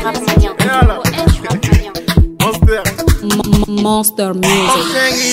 Monster Music.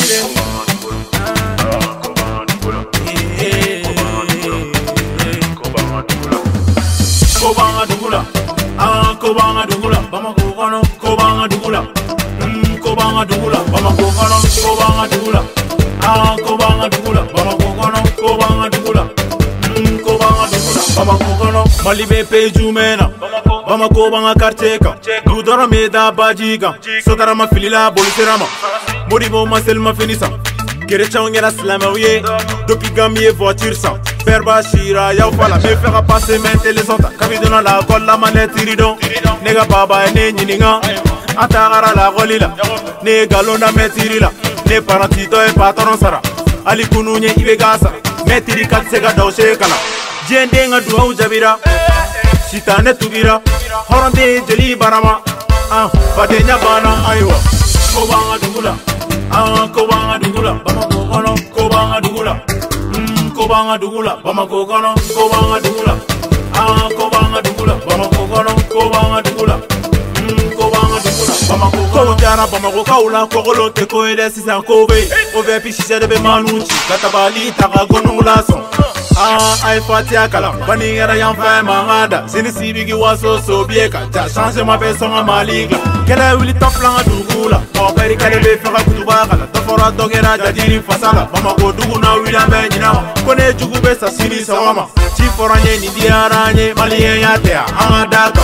Kobanga dugula, kobanga dugula, Bamako kono, kobanga dugula, kobanga dugula, Bamako kono, kobanga dugula, kobanga dugula, Bamako kono, kobanga dugula, kobanga dugula, Bamako kono, Malibe pejumena, Bamako banga karteka, Dudora meda bajiga, Sotara ma filila boliserama, Moribo ma selma finisa, Kerecha ngera slamawiye, Dopi gamie voiture sans. Ferba shira ya fala me fera passer mente les autres kabidona la kolla manette ridon nega baba ne nyininga atagara la golila ne galona metirila ne parantito e patron sara ali kununye ibe gasa metiri katsega dawshe kala jende nga duau jabira sitane tubira horande jeli barama badenya bana aywa kobanga dugula kobanga dugula bamako kono kobanga dugula Kobanga dugula, Bamako kono, kobanga dugula, kobanga dugula, Bamako kono, kobanga dugula, kobanga dugula, Bamako kono. Jara Bamako kaula, kokolo te koede sisan kobe, ove pishisha de be manuchi, katabali taka gonula son. Ay fatia kala, bani era yan fa mangada, sini sibigi waso sobieka, ja change ma be songa maliga. Kela wili top langa dugula, operi kale be fera kutuba kala, tafora dogera jadiri fasala, Bamako duguna wila be nyinama. Kone jugu be sa siri sawama Chi foranye ni diaranye Malien ya tea Daka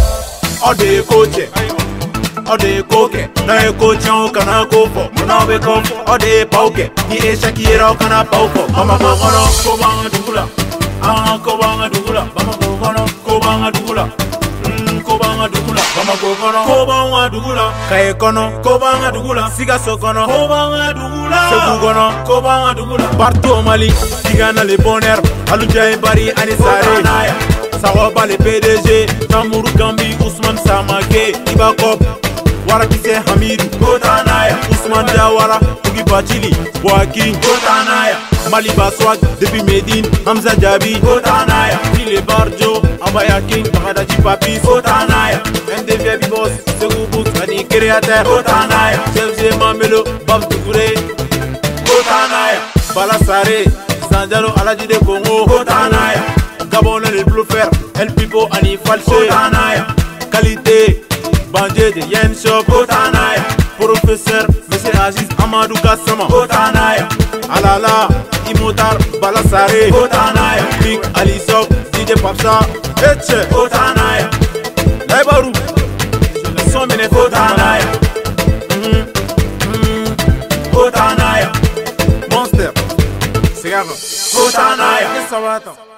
Ode koche Ode koke Na e koche o kana kofo Muna be kofo Ode pauke Ni e shakira o kana pauko Bamako kono Kobanga dugula Kobanga dugula Bamako kono Kobanga dugula Kobanga dugula Bamako kono Kobanga dugula Kaye kono Kobanga dugula Sigaso kono Kobanga dugula Segu kono Kobanga dugula Partout au Mali Tigana le bonheur Aluja Bari Anisare Sawaba le PDG Tamourou Gambi Ousmane Samake Ibakop Warakise Hamidou Kotanaya Ousmane Diawara Tugi Bachili Boaki Kotanaya Maliba Swag depuis Medine Hamza Diaby Kotanaya File Barjo Abaya King Bahadaji Papi Kotanaya MDV Bibos Segou Bout Ani Créateur Kotanaya Chef Mamelo Bab Tougouré Kotanaya Balasare Sanjaro Aladji de Congo Kotanaya Gabon le Blue Fer El Pipo Ani Falche Kotanaya Qualité Bandé de Yen Shop Kotanaya Professeur Monsieur Aziz Amadou Gassama Kotanaya Alala Imotar Balasare Kotanaya Big Ali Sok DJ Papsa Etche Kotanaya Naibaru Je son mene Kotanaya Kotanaya Monster Kotanaya